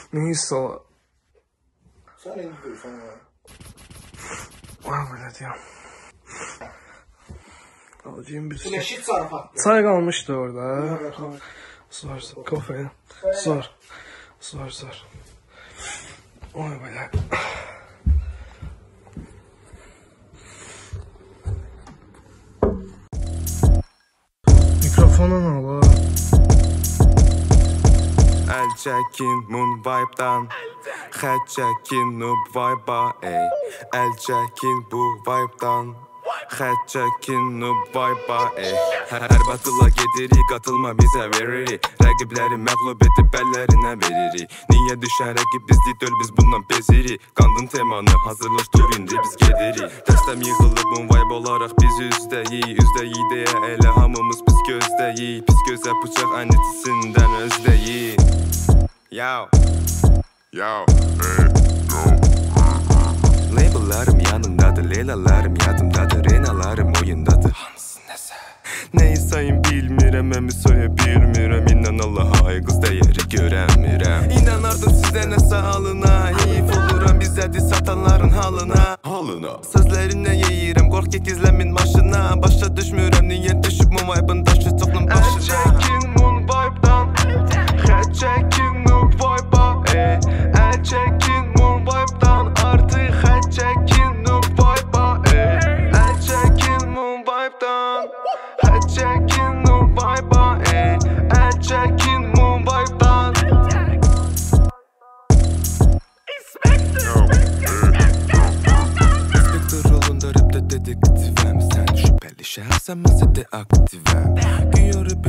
Neyse o. Sen elini duysan ya. Var böyle diyorum. Alacağım bir şey. Eşit sarfat. Çay kalmıştı orada. Sor sor. Kafaya. Sor. Sor sor. Oy böyle. Mikrofonun al. El çekin moon vibe'dan, head çekin noob vibe'a ey. El çekin bu vibe'dan, head çekin noob vibe'a ey. Her batıla gediri, katılma bize veriri. Rakipleri məğlub edip ellerine veriri. Niye düşen rakip bizli döl, biz bundan beziri. Kandın temanı hazırlaş töründü, biz gediri. Dəstəm yığılı bu vibe olarak biz üzdəyi. Üzdəyi deyə elə hamımız pis gözdəyi. Pis gözə bıçaq ənitisindən özdeyi. Yo, yo, label'larım yanımdadır, leylalarım yadımdadır, renalarım oyundadır. Hamısı nəsə? Neyi sayın bilmirəm, əmi soya bilmirəm. İnan Allah'a qız dəyəri görəmirəm. İnanardım sizə nəsə halına, heyif oluram bizədi satanların halına. Sözlərinə yeyirəm, qorx ki gizləmin maşına. Başa düşmürəm, niyə düşüb bu vibe'ın daşı çoxunun başına. El çəkin moon vibe'dan, head çəkin noob vibe'a ey. El çəkin moon vibe'dan, artıq head çəkin noob vibe'a ey. El çəkin moon vibe'dan, head çəkin noob vibe'a ey. El çəkin moon vibe'dan. İnspektör rolunda rapte dedektifəm. Sən şüpheli şəxsən, mənsə deaktivəm. Gün yorub